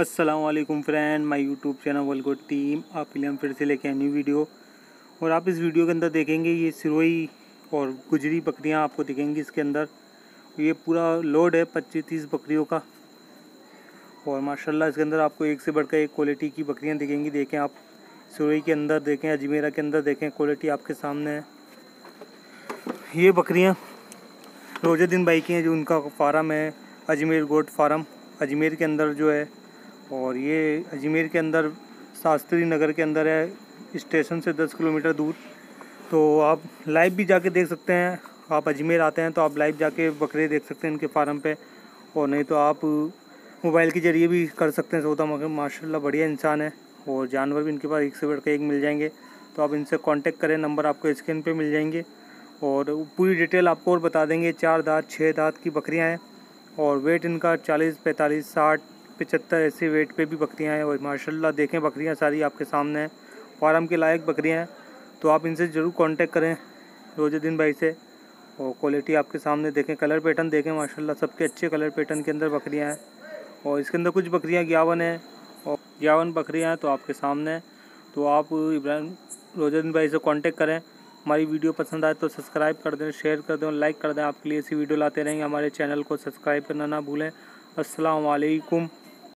अस्सलाम वालेकुम friend, my YouTube channel वलगो टीम आपके लिए हम फिर से लेके आए न्यू वीडियो। और आप इस वीडियो के अंदर देखेंगे ये सिरोही और गुजरी बकरियां आपको दिखेंगी। इसके अंदर ये पूरा लोड है 25-30 बकरियों का। और माशाल्लाह इसके अंदर आपको एक से बढ़कर एक क्वालिटी की बकरियां दिखेंगी। देखें आप सिरोही के अंदर देखें, अजमेरा के अंदर देखें, क्वालिटी आपके सामने है। ये बकरियाँ रोज़ुद्दीन भाई की हैं, जो उनका फार्म है अजमेर गोट फार्म, अजमेर के अंदर जो है। और ये अजमेर के अंदर शास्त्री नगर के अंदर है, स्टेशन से 10 किलोमीटर दूर। तो आप लाइव भी जाके देख सकते हैं। आप अजमेर आते हैं तो आप लाइव जाके बकरे देख सकते हैं इनके फार्म पे, और नहीं तो आप मोबाइल के ज़रिए भी कर सकते हैं सौदा। मगर माशाल्लाह बढ़िया इंसान है, और जानवर भी इनके पास एक से बढ़ के एक मिल जाएंगे। तो आप इनसे कांटेक्ट करें, नंबर आपको स्क्रीन पे मिल जाएंगे और पूरी डिटेल आपको और बता देंगे। 4 दांत 6 दांत की बकरियां हैं और वेट इनका 40, 45, 60, 75 ऐसे वेट पे भी बकरियां हैं। और माशाल्लाह देखें बकरियां सारी आपके सामने हैं, फार्म के लायक बकरियां हैं। तो आप इनसे ज़रूर कांटेक्ट करें रोज़ुद्दीन भाई से। और क्वालिटी आपके सामने देखें, कलर पैटर्न देखें, माशाल्लाह सबके अच्छे कलर पैटर्न के अंदर बकरियां हैं। और इसके अंदर कुछ बकरियां 51 हैं और 51 बकरियां हैं तो आपके सामने। तो आप इब्राहिम रोज़ुद्दीन भाई से कांटेक्ट करें। हमारी वीडियो पसंद आए तो सब्सक्राइब कर दें, शेयर कर दें और लाइक कर दें। आपके लिए ऐसी वीडियो लाते रहेंगे। हमारे चैनल को सब्सक्राइब करना ना भूलें। अस्सलाम वालेकुम।